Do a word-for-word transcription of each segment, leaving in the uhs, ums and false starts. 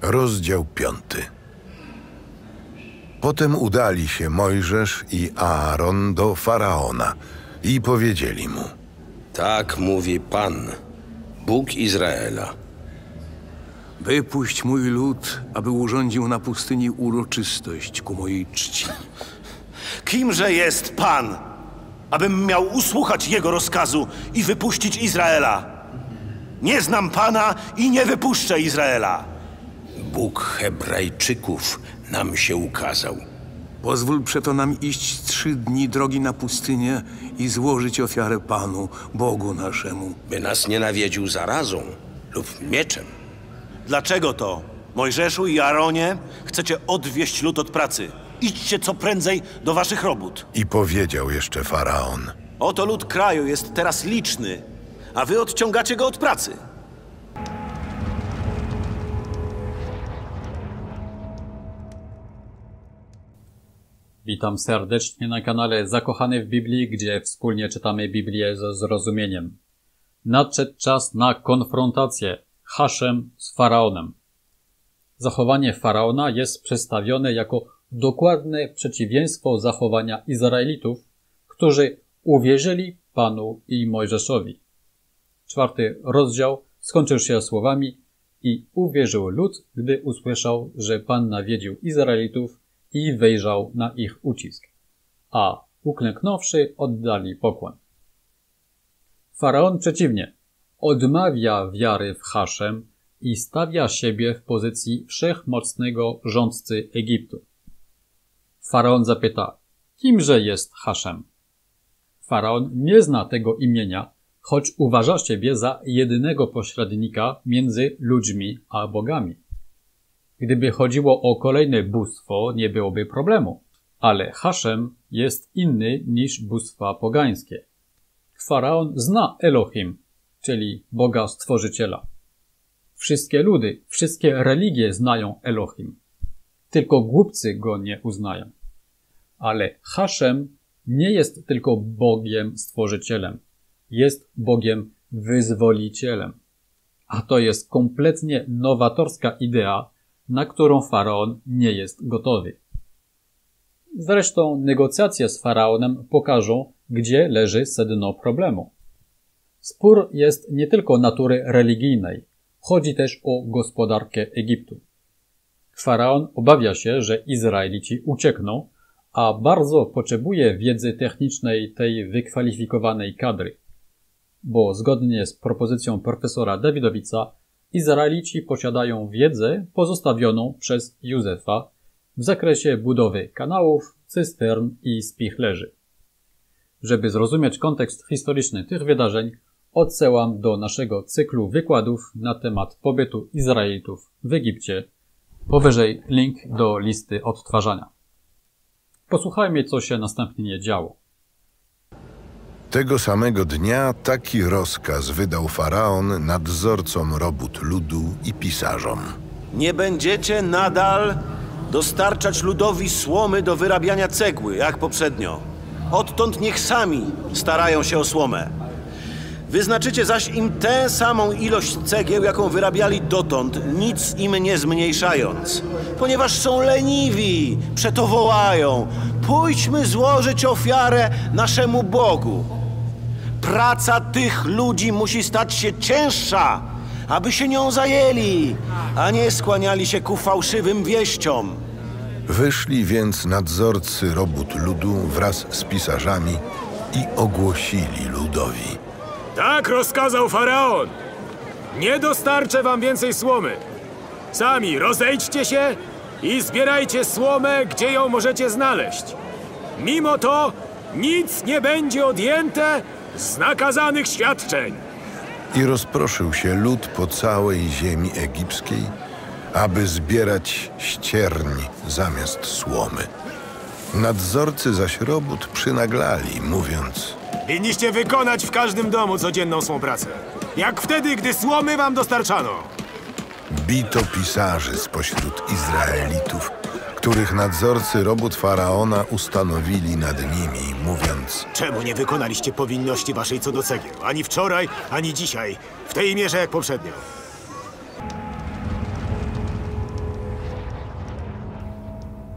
Rozdział piąty. Potem udali się Mojżesz i Aaron do Faraona i powiedzieli mu: Tak mówi Pan, Bóg Izraela. Wypuść mój lud, aby urządził na pustyni uroczystość ku mojej czci. Kimże jest Pan, abym miał usłuchać Jego rozkazu i wypuścić Izraela? Nie znam Pana i nie wypuszczę Izraela. Bóg Hebrajczyków nam się ukazał. Pozwól przeto nam iść trzy dni drogi na pustynię i złożyć ofiarę Panu, Bogu naszemu. By nas nie nawiedził zarazą lub mieczem. Dlaczego to, Mojżeszu i Aaronie, chcecie odwieść lud od pracy? Idźcie co prędzej do waszych robót. I powiedział jeszcze Faraon: Oto lud kraju jest teraz liczny, a wy odciągacie go od pracy. Witam serdecznie na kanale Zakochany w Biblii, gdzie wspólnie czytamy Biblię ze zrozumieniem. Nadszedł czas na konfrontację Haszem z Faraonem. Zachowanie Faraona jest przedstawione jako dokładne przeciwieństwo zachowania Izraelitów, którzy uwierzyli Panu i Mojżeszowi. Czwarty rozdział skończył się słowami: i uwierzył lud, gdy usłyszał, że Pan nawiedził Izraelitów i wejrzał na ich ucisk, a uklęknąwszy oddali pokłon. Faraon przeciwnie, odmawia wiary w Haszem i stawia siebie w pozycji wszechmocnego rządcy Egiptu. Faraon zapyta: kimże jest Haszem? Faraon nie zna tego imienia, choć uważa siebie za jedynego pośrednika między ludźmi a bogami. Gdyby chodziło o kolejne bóstwo, nie byłoby problemu, ale Haszem jest inny niż bóstwa pogańskie. Faraon zna Elohim, czyli Boga Stworzyciela. Wszystkie ludy, wszystkie religie znają Elohim. Tylko głupcy go nie uznają. Ale Haszem nie jest tylko Bogiem Stworzycielem. Jest Bogiem Wyzwolicielem. A to jest kompletnie nowatorska idea, na którą Faraon nie jest gotowy. Zresztą negocjacje z Faraonem pokażą, gdzie leży sedno problemu. Spór jest nie tylko natury religijnej, chodzi też o gospodarkę Egiptu. Faraon obawia się, że Izraelici uciekną, a bardzo potrzebuje wiedzy technicznej tej wykwalifikowanej kadry. Bo zgodnie z propozycją profesora Dawidowica, Izraelici posiadają wiedzę pozostawioną przez Józefa w zakresie budowy kanałów, cystern i spichlerzy. Żeby zrozumieć kontekst historyczny tych wydarzeń, odsyłam do naszego cyklu wykładów na temat pobytu Izraelitów w Egipcie. Powyżej link do listy odtwarzania. Posłuchajmy, co się następnie działo. Tego samego dnia taki rozkaz wydał Faraon nadzorcom robót ludu i pisarzom: Nie będziecie nadal dostarczać ludowi słomy do wyrabiania cegły, jak poprzednio. Odtąd niech sami starają się o słomę. Wyznaczycie zaś im tę samą ilość cegieł, jaką wyrabiali dotąd, nic im nie zmniejszając. Ponieważ są leniwi, przeto wołają: pójdźmy złożyć ofiarę naszemu Bogu. Praca tych ludzi musi stać się cięższa, aby się nią zajęli, a nie skłaniali się ku fałszywym wieściom. Wyszli więc nadzorcy robót ludu wraz z pisarzami i ogłosili ludowi: Tak rozkazał Faraon. Nie dostarczę wam więcej słomy. Sami rozejdźcie się i zbierajcie słomę, gdzie ją możecie znaleźć. Mimo to nic nie będzie odjęte z nakazanych świadczeń. I rozproszył się lud po całej ziemi egipskiej, aby zbierać ścierń zamiast słomy. Nadzorcy zaś robót przynaglali, mówiąc: Winniście wykonać w każdym domu codzienną swą pracę. Jak wtedy, gdy słomy wam dostarczano. Bito pisarzy spośród Izraelitów, których nadzorcy robót Faraona ustanowili nad nimi, mówiąc: Czemu nie wykonaliście powinności waszej co do cegieł? Ani wczoraj, ani dzisiaj. W tej mierze jak poprzednio.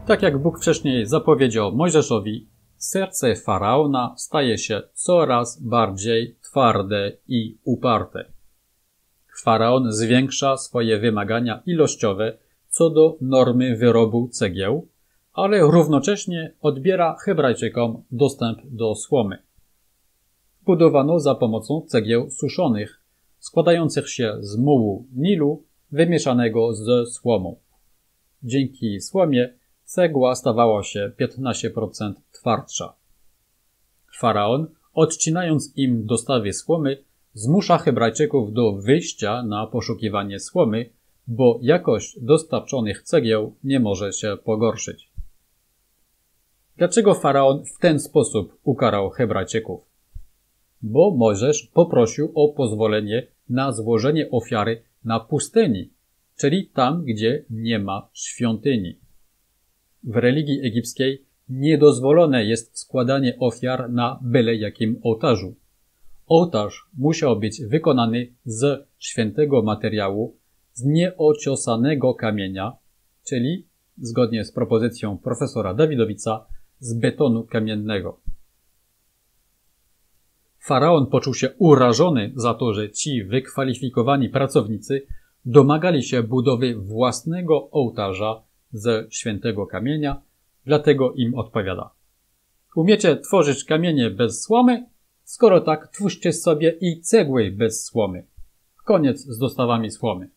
Tak jak Bóg wcześniej zapowiedział Mojżeszowi, serce Faraona staje się coraz bardziej twarde i uparte. Faraon zwiększa swoje wymagania ilościowe co do normy wyrobu cegieł, ale równocześnie odbiera Hebrajczykom dostęp do słomy. Budowano za pomocą cegieł suszonych, składających się z mułu Nilu wymieszanego ze słomą. Dzięki słomie cegła stawała się piętnaście procent twardsza. Faraon, odcinając im dostawy słomy, zmusza Hebrajczyków do wyjścia na poszukiwanie słomy, bo jakość dostarczonych cegieł nie może się pogorszyć. Dlaczego Faraon w ten sposób ukarał Hebrajczyków? Bo Mojżesz poprosił o pozwolenie na złożenie ofiary na pustyni, czyli tam, gdzie nie ma świątyni. W religii egipskiej niedozwolone jest składanie ofiar na byle jakim ołtarzu. Ołtarz musiał być wykonany z świętego materiału, z nieociosanego kamienia, czyli, zgodnie z propozycją profesora Dawidowica, z betonu kamiennego. Faraon poczuł się urażony za to, że ci wykwalifikowani pracownicy domagali się budowy własnego ołtarza ze świętego kamienia, dlatego im odpowiada: umiecie tworzyć kamienie bez słomy? Skoro tak, twórzcie sobie i cegły bez słomy. Koniec z dostawami słomy.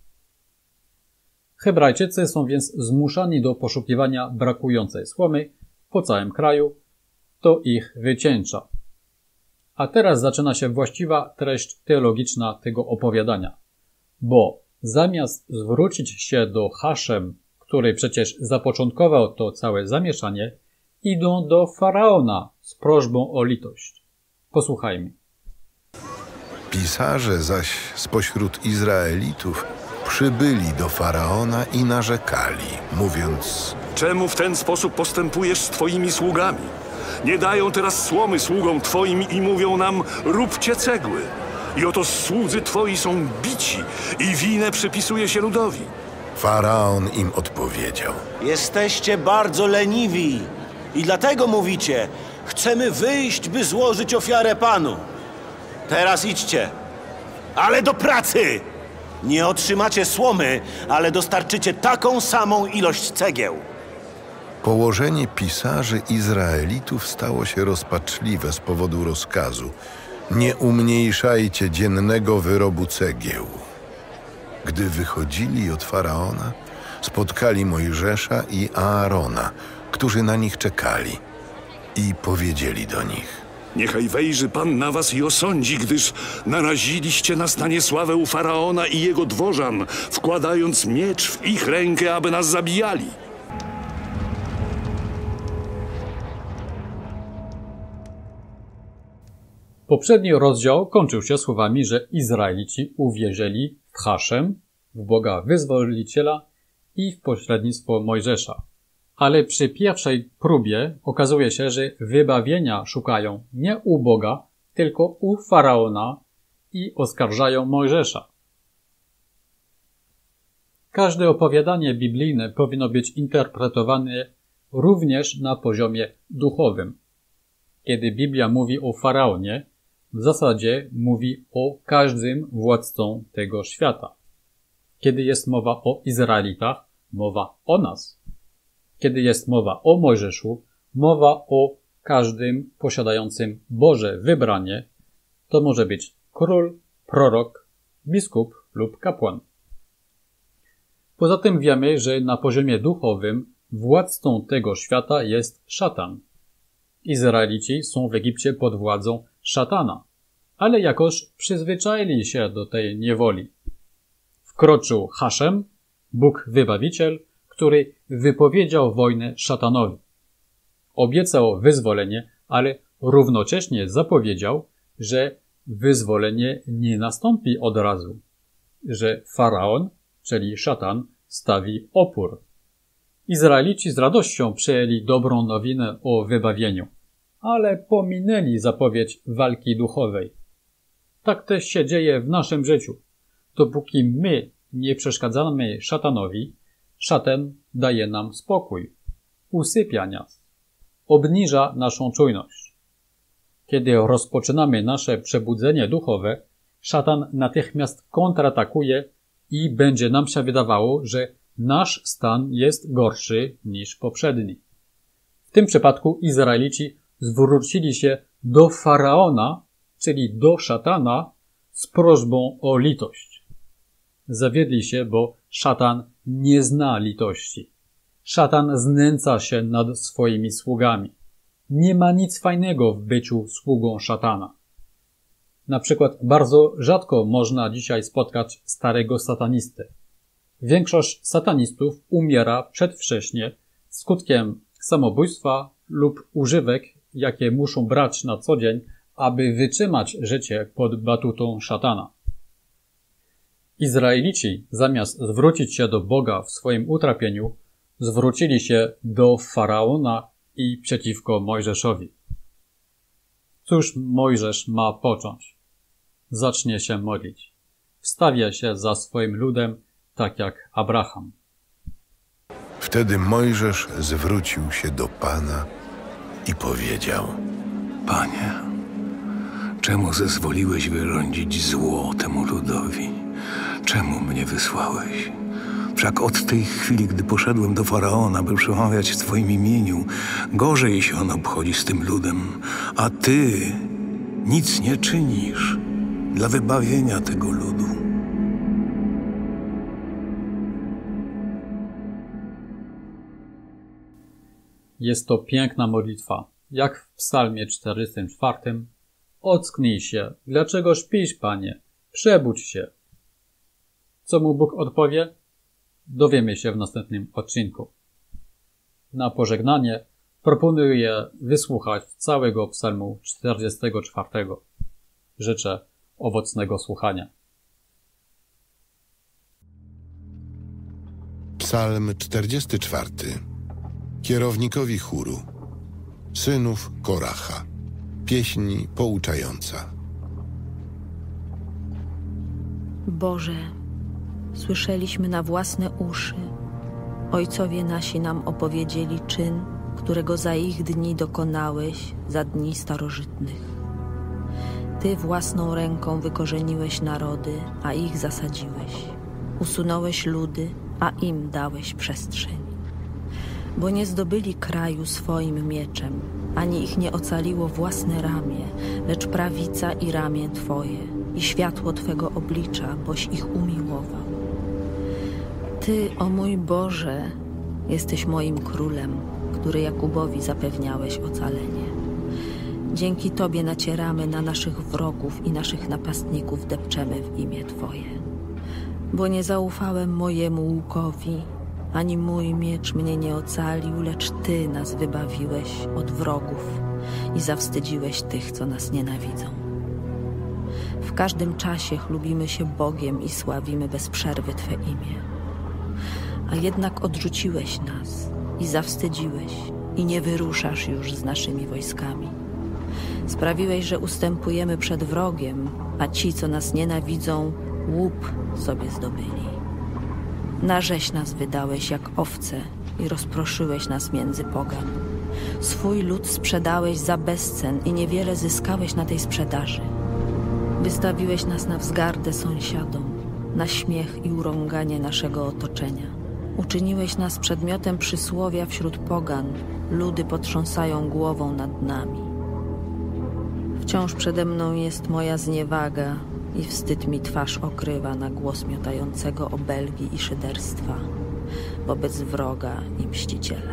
Hebrajczycy są więc zmuszani do poszukiwania brakującej słomy po całym kraju. To ich wycieńcza. A teraz zaczyna się właściwa treść teologiczna tego opowiadania. Bo zamiast zwrócić się do Haszem, który przecież zapoczątkował to całe zamieszanie, idą do Faraona z prośbą o litość. Posłuchajmy. Pisarze zaś spośród Izraelitów przybyli do Faraona i narzekali, mówiąc: czemu w ten sposób postępujesz z twoimi sługami? Nie dają teraz słomy sługom twoim i mówią nam: róbcie cegły. I oto słudzy twoi są bici i winę przypisuje się ludowi. Faraon im odpowiedział: Jesteście bardzo leniwi i dlatego mówicie: chcemy wyjść, by złożyć ofiarę Panu. Teraz idźcie, ale do pracy! Nie otrzymacie słomy, ale dostarczycie taką samą ilość cegieł. Położenie pisarzy Izraelitów stało się rozpaczliwe z powodu rozkazu: nie umniejszajcie dziennego wyrobu cegieł. Gdy wychodzili od Faraona, spotkali Mojżesza i Aarona, którzy na nich czekali, i powiedzieli do nich: niechaj wejrzy Pan na was i osądzi, gdyż naraziliście nas na niesławę u Faraona i jego dworzan, wkładając miecz w ich rękę, aby nas zabijali. Poprzedni rozdział kończył się słowami, że Izraelici uwierzyli w Haszem, w Boga Wyzwoliciela i w pośrednictwo Mojżesza. Ale przy pierwszej próbie okazuje się, że wybawienia szukają nie u Boga, tylko u Faraona i oskarżają Mojżesza. Każde opowiadanie biblijne powinno być interpretowane również na poziomie duchowym. Kiedy Biblia mówi o Faraonie, w zasadzie mówi o każdym władcą tego świata. Kiedy jest mowa o Izraelitach, mowa o nas. Kiedy jest mowa o Mojżeszu, mowa o każdym posiadającym Boże wybranie, to może być król, prorok, biskup lub kapłan. Poza tym wiemy, że na poziomie duchowym władcą tego świata jest szatan. Izraelici są w Egipcie pod władzą szatana, ale jakoż przyzwyczaili się do tej niewoli. Wkroczył Haszem, Bóg Wybawiciel, który wypowiedział wojnę szatanowi. Obiecał wyzwolenie, ale równocześnie zapowiedział, że wyzwolenie nie nastąpi od razu, że Faraon, czyli szatan, stawi opór. Izraelici z radością przyjęli dobrą nowinę o wybawieniu, ale pominęli zapowiedź walki duchowej. Tak też się dzieje w naszym życiu. Dopóki my nie przeszkadzamy szatanowi, szatan daje nam spokój. usypia nas, obniża naszą czujność. Kiedy rozpoczynamy nasze przebudzenie duchowe, szatan natychmiast kontratakuje i będzie nam się wydawało, że nasz stan jest gorszy niż poprzedni. W tym przypadku Izraelici zwrócili się do Faraona, czyli do szatana, z prośbą o litość. Zawiedli się, bo szatan nie zna litości. Szatan znęca się nad swoimi sługami. Nie ma nic fajnego w byciu sługą szatana. Na przykład bardzo rzadko można dzisiaj spotkać starego satanistę. Większość satanistów umiera przedwcześnie skutkiem samobójstwa lub używek, jakie muszą brać na co dzień, aby wytrzymać życie pod batutą szatana. Izraelici, zamiast zwrócić się do Boga w swoim utrapieniu, zwrócili się do Faraona i przeciwko Mojżeszowi. Cóż Mojżesz ma począć? Zacznie się modlić. Wstawia się za swoim ludem, tak jak Abraham. Wtedy Mojżesz zwrócił się do Pana i powiedział: Panie, czemu zezwoliłeś wyrządzić zło temu ludowi? Czemu mnie wysłałeś? Wszak od tej chwili, gdy poszedłem do Faraona, by przemawiać w Twoim imieniu, gorzej się on obchodzi z tym ludem, a Ty nic nie czynisz dla wybawienia tego ludu. Jest to piękna modlitwa. Jak w psalmie czterdziestym czwartym. Ocknij się. Dlaczego śpisz, Panie? Przebudź się. Co mu Bóg odpowie? Dowiemy się w następnym odcinku. Na pożegnanie proponuję wysłuchać całego psalmu czterdziestego czwartego. Życzę owocnego słuchania. Psalm czterdziesty czwarty. Kierownikowi chóru, synów Koracha. Pieśń pouczająca. Boże, słyszeliśmy na własne uszy. Ojcowie nasi nam opowiedzieli czyn, którego za ich dni dokonałeś, za dni starożytnych. Ty własną ręką wykorzeniłeś narody, a ich zasadziłeś. Usunąłeś ludy, a im dałeś przestrzeń. Bo nie zdobyli kraju swoim mieczem, ani ich nie ocaliło własne ramię, lecz prawica i ramię Twoje i światło Twego oblicza, boś ich umiłował. Ty, o mój Boże, jesteś moim królem, który Jakubowi zapewniałeś ocalenie. Dzięki Tobie nacieramy na naszych wrogów i naszych napastników depczemy w imię Twoje. Bo nie zaufałem mojemu łukowi, ani mój miecz mnie nie ocalił, lecz Ty nas wybawiłeś od wrogów i zawstydziłeś tych, co nas nienawidzą. W każdym czasie chlubimy się Bogiem i sławimy bez przerwy Twe imię. A jednak odrzuciłeś nas i zawstydziłeś i nie wyruszasz już z naszymi wojskami. Sprawiłeś, że ustępujemy przed wrogiem, a ci, co nas nienawidzą, łup sobie zdobyli. Na rzeź nas wydałeś jak owce i rozproszyłeś nas między pogan. Swój lud sprzedałeś za bezcen i niewiele zyskałeś na tej sprzedaży. Wystawiłeś nas na wzgardę sąsiadom, na śmiech i urąganie naszego otoczenia. Uczyniłeś nas przedmiotem przysłowia wśród pogan, ludy potrząsają głową nad nami. Wciąż przede mną jest moja zniewaga i wstyd mi twarz okrywa na głos miotającego obelgi i szyderstwa wobec wroga i mściciela.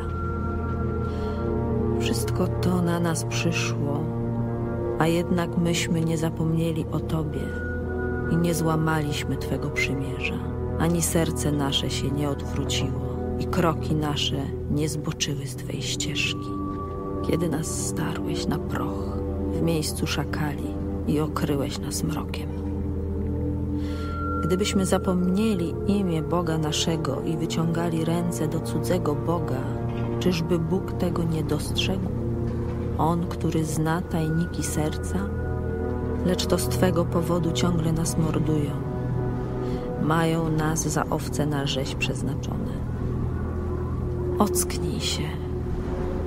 Wszystko to na nas przyszło, a jednak myśmy nie zapomnieli o Tobie i nie złamaliśmy Twego przymierza, ani serce nasze się nie odwróciło i kroki nasze nie zboczyły z Twej ścieżki. Kiedy nas starłeś na proch w miejscu szakali i okryłeś nas mrokiem. Gdybyśmy zapomnieli imię Boga naszego i wyciągali ręce do cudzego Boga, czyżby Bóg tego nie dostrzegł? On, który zna tajniki serca? Lecz to z Twego powodu ciągle nas mordują. Mają nas za owce na rzeź przeznaczone. Ocknij się,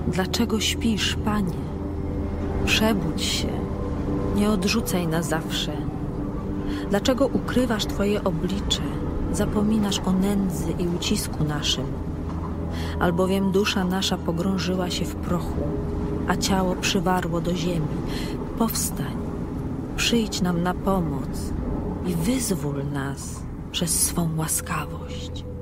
Dlaczego śpisz, Panie? Przebudź się, nie odrzucaj na zawsze. Dlaczego ukrywasz Twoje oblicze, zapominasz o nędzy i ucisku naszym? Albowiem dusza nasza pogrążyła się w prochu, a ciało przywarło do ziemi. Powstań, przyjdź nam na pomoc i wyzwól nas przez swą łaskawość.